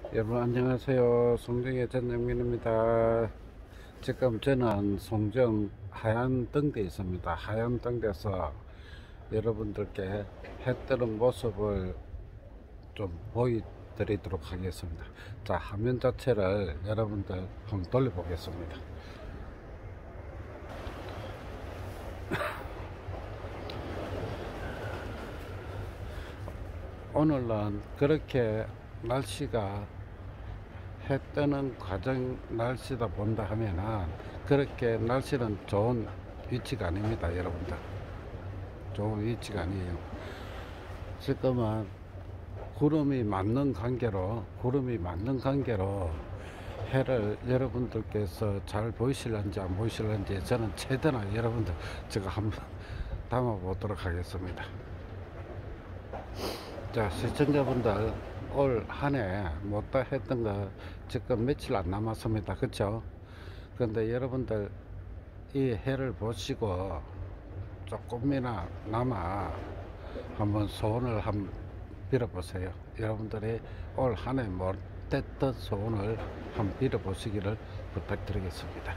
여러분 안녕하세요. 송정의 전영민입니다. 지금 저는 송정 하얀등대에 있습니다. 하얀등대에서 여러분들께 해 뜨는 모습을 좀 보여드리도록 하겠습니다. 자, 화면 자체를 여러분들 한번 돌려보겠습니다. 오늘은 그렇게 날씨가 해 뜨는 과정 날씨다 본다 하면은 그렇게 날씨는 좋은 위치가 아닙니다. 여러분들 좋은 위치가 아니에요. 지금은 구름이 맞는 관계로 해를 여러분들께서 잘 보이실런지 안 보이실런지 저는 최대한 여러분들 제가 한번 담아 보도록 하겠습니다. 자, 시청자분들 올 한 해 못다 했던 거 지금 며칠 안 남았습니다. 그쵸? 근데 여러분들 이 해를 보시고 조금이나 남아 한번 소원을 한번 빌어보세요. 여러분들이 올 한 해 못했던 소원을 한번 빌어보시기를 부탁드리겠습니다.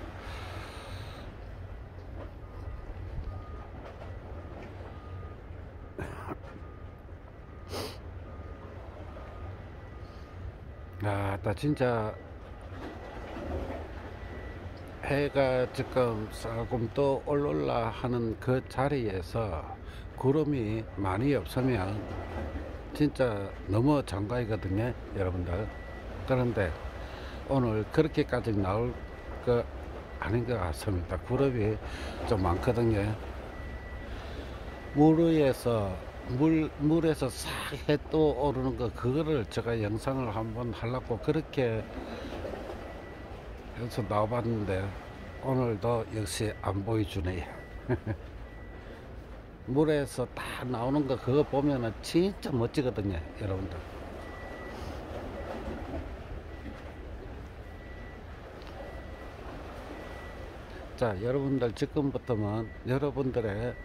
나 진짜 해가 지금 조금 또 올라 하는 그 자리에서 구름이 많이 없으면 진짜 너무 장관이거든요, 여러분들. 그런데 오늘 그렇게까지 나올 거 아닌 것 같습니다. 구름이 좀 많거든요. 물에서 싹 해 또 오르는 거, 그거를 제가 영상을 한번 하려고 그렇게 해서 나와봤는데 오늘도 역시 안 보여주네요. 물에서 다 나오는 거 그거 보면은 진짜 멋지거든요, 여러분들. 자, 여러분들 지금부터는 여러분들의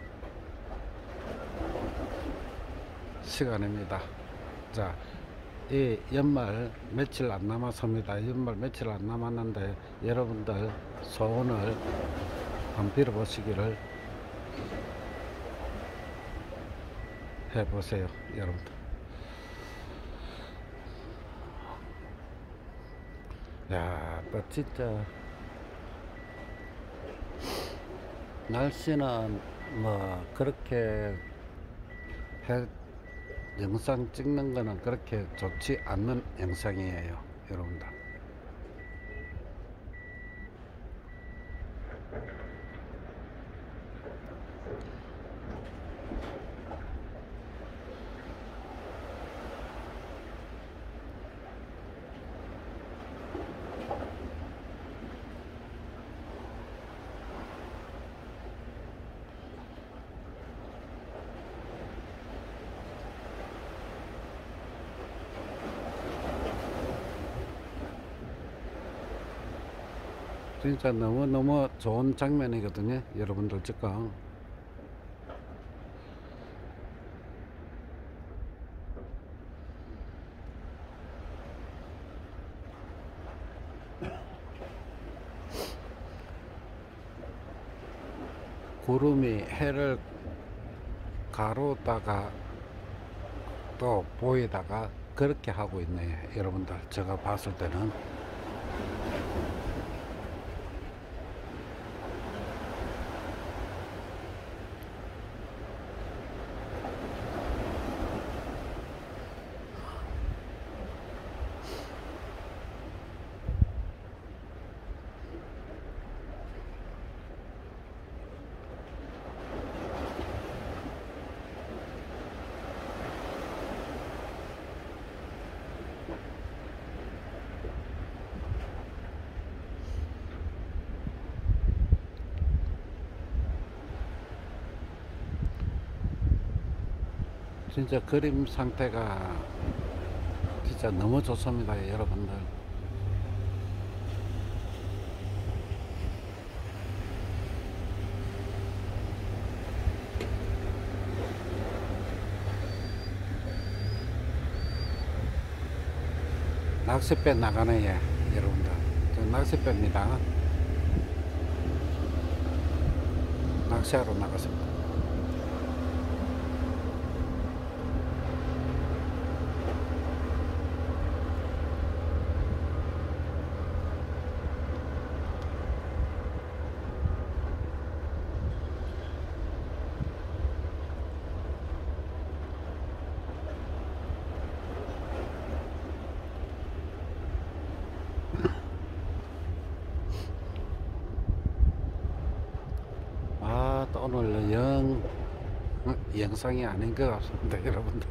시간입니다. 자, 이 연말 며칠 안 남았습니다. 연말 며칠 안 남았는데 여러분들 소원을 한번 빌어보시기를 해보세요, 여러분들. 야, 또 진짜 날씨는 뭐 그렇게 해 영상 찍는 거는 그렇게 좋지 않는 영상이에요, 여러분들. 진짜 너무너무 좋은 장면이거든요, 여러분들. 지금 구름이 해를 가로다가 또 보이다가 그렇게 하고 있네요, 여러분들. 제가 봤을 때는 진짜 그림 상태가 진짜 너무 좋습니다, 여러분들. 낚싯배 나가네. 예, 여러분들 저 낚싯배입니다. 낚시하러 나갔습니다. 또 오늘 영상이 아닌 것 같습니다, 여러분들.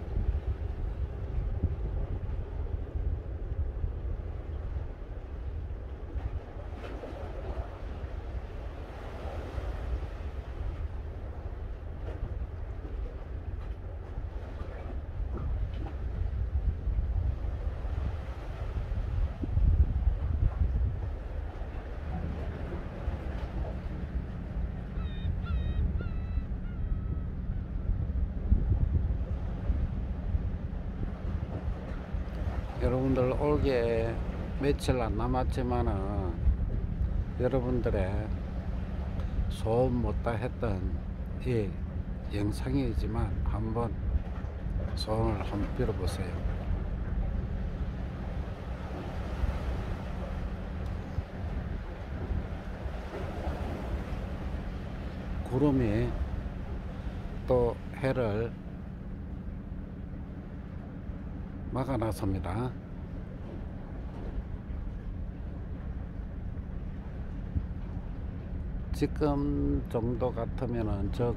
여러분들 올게 며칠 안 남았지만은 여러분들의 소원 못다 했던 이 영상이지만 한번 소원을 한번 빌어보세요. 구름이 또 해를 막아놨습니다. 지금 정도 같으면은 저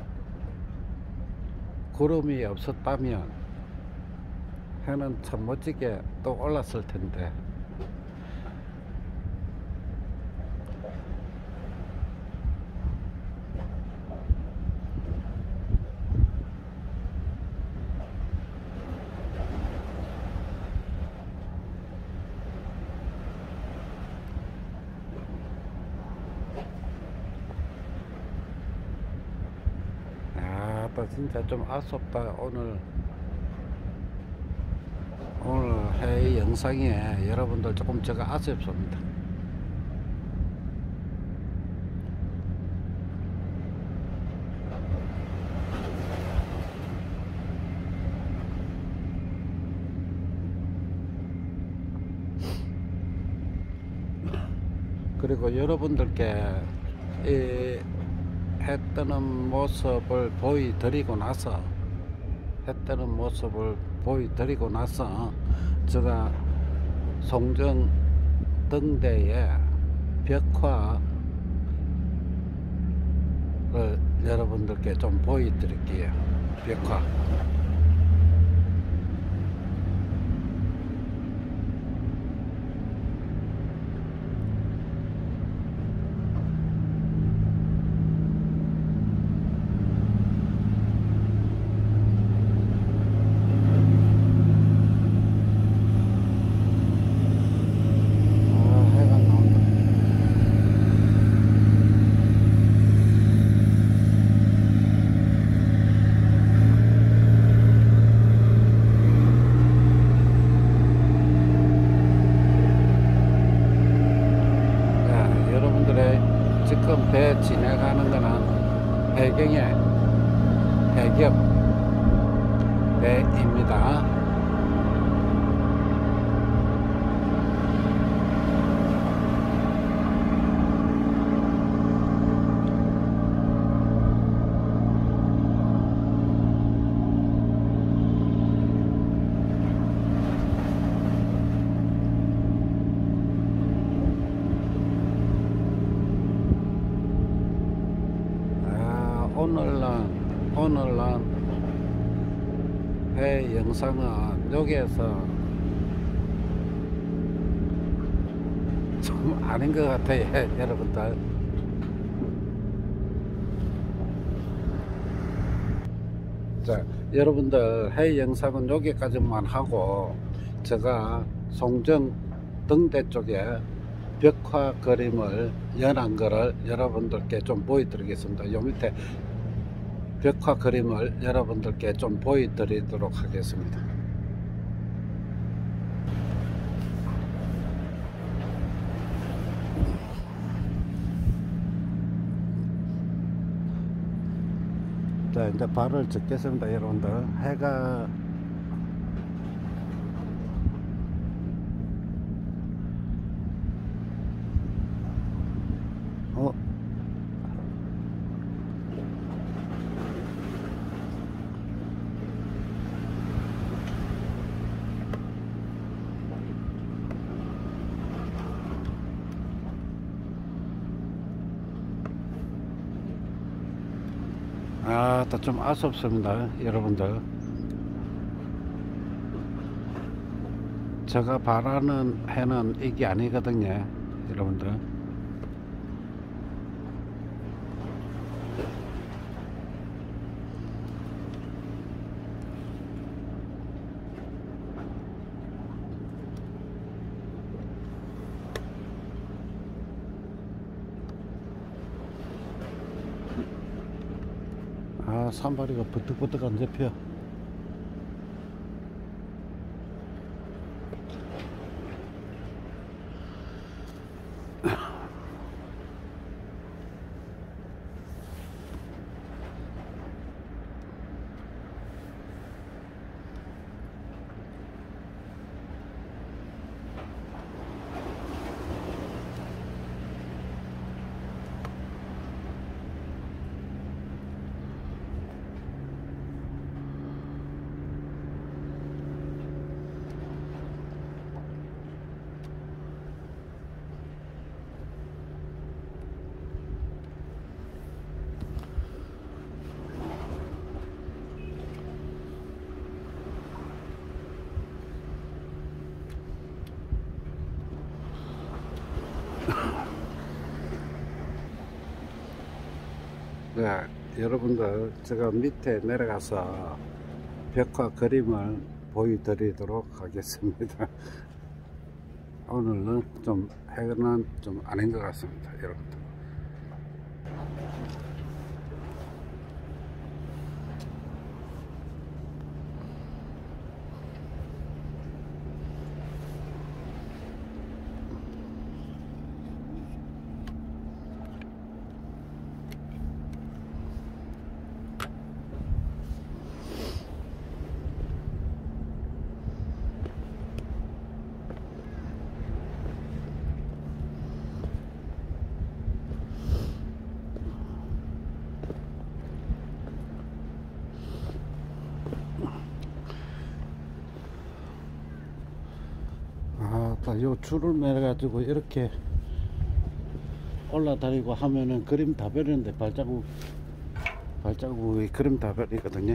구름이 없었다면 해는 참 멋지게 또 올랐을 텐데 진짜 좀 아쉽다. 오늘 해 영상에 여러분들 조금 제가 아쉽습니다. 그리고 여러분들께 이 해 뜨는 모습을 보여드리고 나서 제가 송정 등대의 벽화를 여러분들께 좀 보여드릴게요. 벽화. 지금 배 지나가는 거는 해경의 해겹 배입니다. 오늘은 회 영상은 여기에서 좀 아닌 것 같아요, 여러분들. 자, 여러분들 회 영상은 여기까지만 하고 제가 송정 등대 쪽에 벽화 그림을 연한 거를 여러분들께 좀 보여드리겠습니다. 요 밑에 벽화 그림을 여러분들께 좀 보여드리도록 하겠습니다. 자, 이제 발을 젓겠습니다, 여러분들. 해가 어 또 좀 아쉽습니다, 여러분들. 제가 바라는 해는 이게 아니거든요, 여러분들. 산발이가 버뜩버뜩 안 잡혀. 네, 여러분들, 제가 밑에 내려가서 벽화 그림을 보여드리도록 하겠습니다. 오늘은 좀 해는 좀 아닌 것 같습니다, 여러분들. 요 줄을 매려 가지고 이렇게 올라다니고 하면은 그림 다 버리는데 발자국이 그림 다 버리거든요.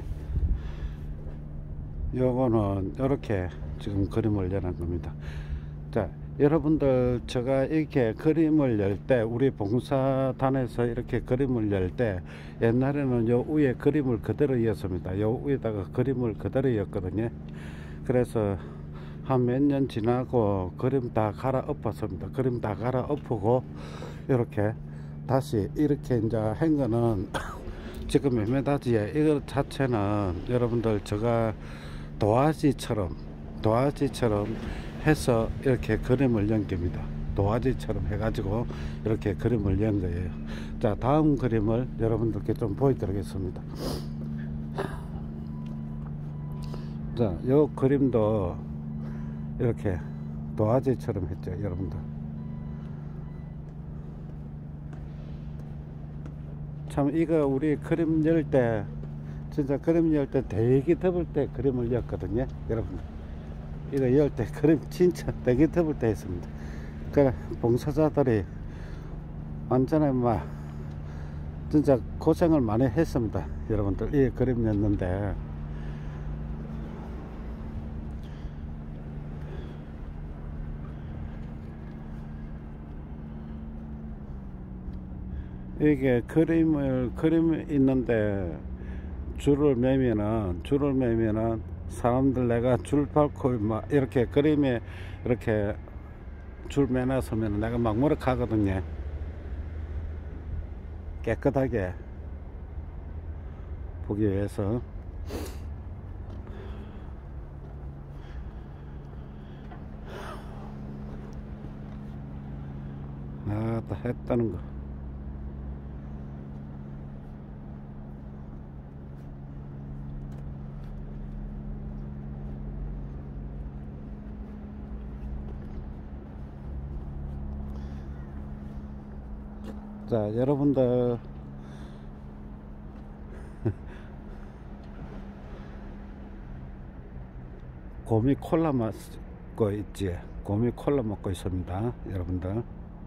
요거는 이렇게 지금 그림을 열한 겁니다. 자, 여러분들, 제가 이렇게 그림을 열 때, 우리 봉사단에서 이렇게 그림을 열 때, 옛날에는 요 위에 그림을 그대로 이었습니다. 요 위에다가 그림을 그대로 이었거든요. 그래서 한 몇 년 지나고 그림 다 갈아 엎었습니다. 그림 다 갈아 엎고 이렇게 다시 이렇게 이제 한 거는 지금 매매다지에 이거 자체는 여러분들, 제가 도화지처럼 해서 이렇게 그림을 연 겁니다. 도화지처럼 해가지고 이렇게 그림을 연 거예요. 자, 다음 그림을 여러분들께 좀 보여드리겠습니다. 자, 요 그림도 이렇게 도화지처럼 했죠, 여러분들. 참, 이거 우리 그림 열 때, 진짜 그림 열 때 되게 더울 때 그림을 였거든요, 여러분. 이거 열 때 그림 진짜 되게 더울 때 했습니다. 그 봉사자들이 완전히 막 진짜 고생을 많이 했습니다, 여러분들. 이 그림 였는데, 이게 그림이 있는데 줄을 매면은 사람들, 내가 줄 밟고 막 이렇게 그림에 이렇게 줄 매놨으면 내가 막 무력하거든요. 깨끗하게 보기 위해서. 다 했다는 거. 자, 여러분들 곰이 콜라 먹고 있지. 곰이 콜라 먹고 있습니다, 여러분들.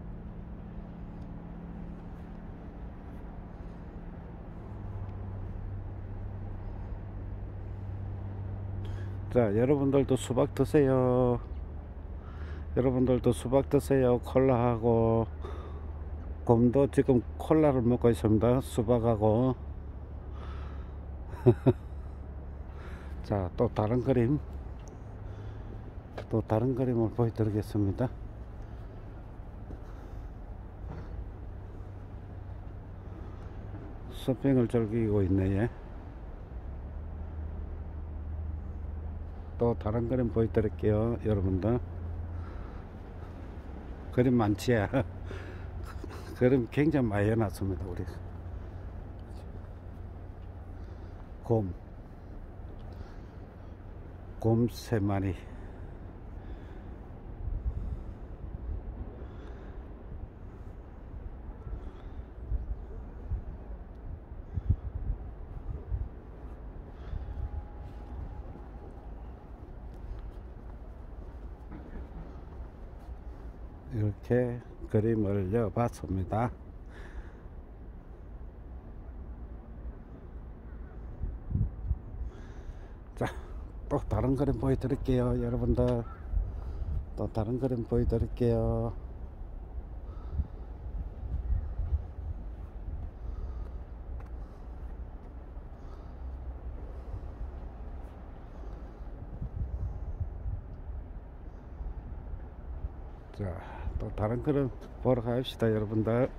자, 여러분들도 수박 드세요. 여러분들도 수박 드세요. 콜라하고. 곰도 지금 콜라를 먹고 있습니다, 수박하고. 자, 또 다른 그림, 또 다른 그림을 보여드리겠습니다. 서핑을 즐기고 있네. 얘. 또 다른 그림 보여드릴게요, 여러분들. 그림 많지? 그림 굉장히 많이 해놨습니다. 우리 곰 3마리. 이렇게 그림을 넣어봤습니다. 자, 또 다른 그림 보여드릴게요, 여러분들. 또 다른 그림 보여드릴게요. 자, 또 다른 그림 보러 갑시다, 여러분들.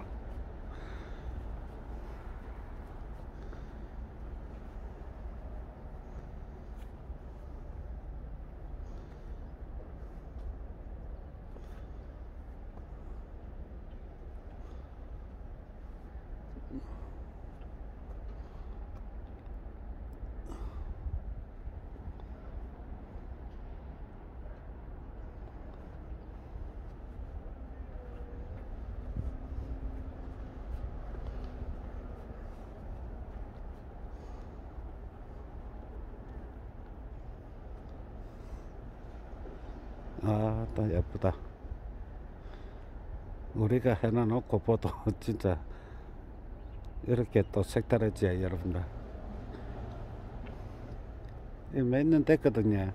아, 또 예쁘다. 우리가 해놔놓고 보도 진짜 이렇게 또 색다르지, 여러분들. 몇 년 됐거든요.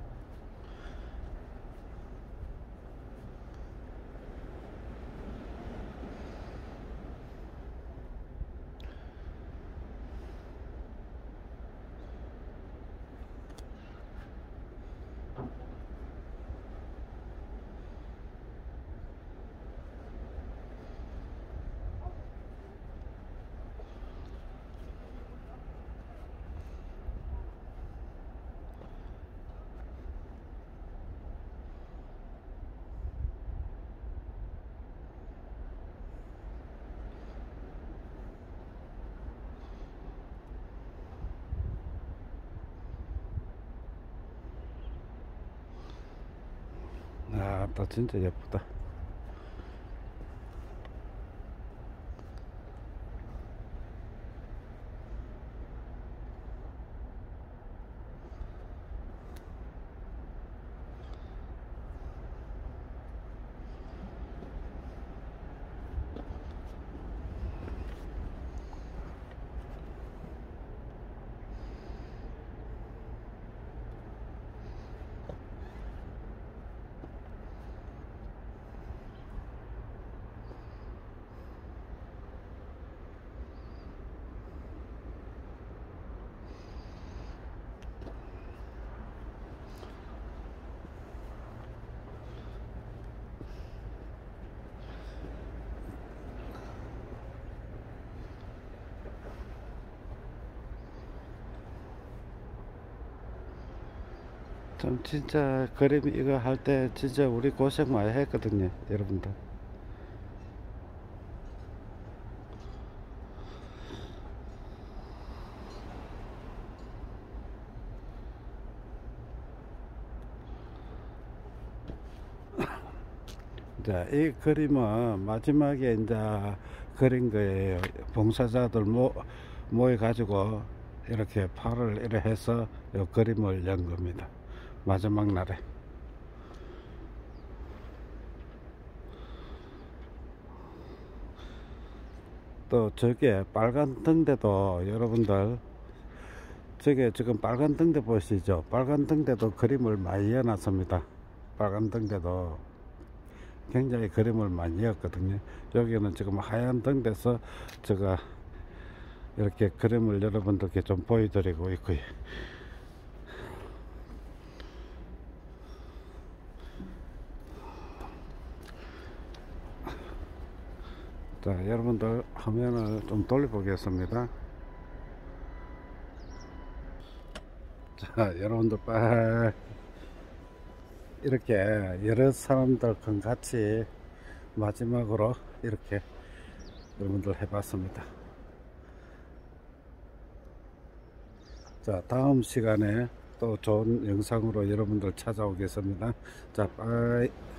아, 또 진짜 예쁘다. 좀 진짜 그림 이거 할 때 진짜 우리 고생 많이 했거든요, 여러분들. 자, 이 그림은 마지막에 이제 그린 거예요. 봉사자들 모여 가지고 이렇게 팔을 이래 해서 요 그림을 연 겁니다. 마지막 날에. 또 저게 빨간 등대도 여러분들, 저게 지금 빨간 등대 보시죠? 빨간 등대도 그림을 많이 해놨습니다. 빨간 등대도 굉장히 그림을 많이 했거든요. 여기는 지금 하얀 등대서 제가 이렇게 그림을 여러분들께 좀 보여드리고 있고요. 자, 여러분들 화면을 좀 돌려보겠습니다. 자, 여러분들 이렇게 여러 사람들과 같이 마지막으로 이렇게 여러분들 해봤습니다. 자, 다음 시간에 또 좋은 영상으로 여러분들 찾아오겠습니다. 자, 빠이.